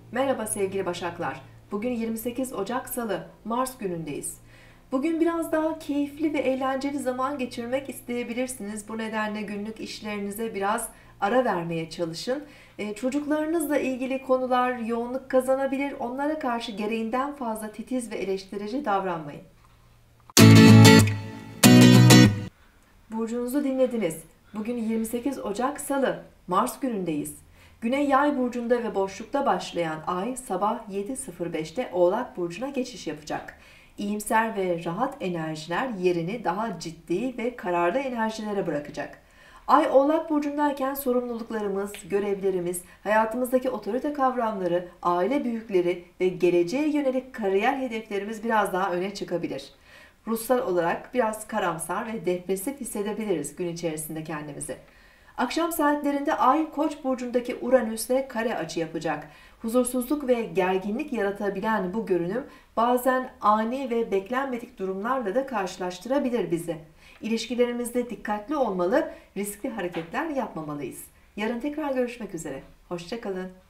Merhaba sevgili Başaklar. Bugün 28 Ocak Salı, Mars günündeyiz. Bugün biraz daha keyifli ve eğlenceli zaman geçirmek isteyebilirsiniz. Bu nedenle günlük işlerinize biraz ara vermeye çalışın. Çocuklarınızla ilgili konular yoğunluk kazanabilir. Onlara karşı gereğinden fazla titiz ve eleştirici davranmayın. Burcunuzu dinlediniz. Bugün 28 Ocak Salı, Mars günündeyiz. Güney Yay burcunda ve boşlukta başlayan ay sabah 7:05'te Oğlak burcuna geçiş yapacak. İyimser ve rahat enerjiler yerini daha ciddi ve kararlı enerjilere bırakacak. Ay Oğlak burcundayken sorumluluklarımız, görevlerimiz, hayatımızdaki otorite kavramları, aile büyükleri ve geleceğe yönelik kariyer hedeflerimiz biraz daha öne çıkabilir. Ruhsal olarak biraz karamsar ve depresif hissedebiliriz gün içerisinde kendimizi. Akşam saatlerinde Ay Koç burcundaki Uranüs'le kare açı yapacak. Huzursuzluk ve gerginlik yaratabilen bu görünüm bazen ani ve beklenmedik durumlarla da karşılaştırabilir bizi. İlişkilerimizde dikkatli olmalı, riskli hareketler yapmamalıyız. Yarın tekrar görüşmek üzere. Hoşça kalın.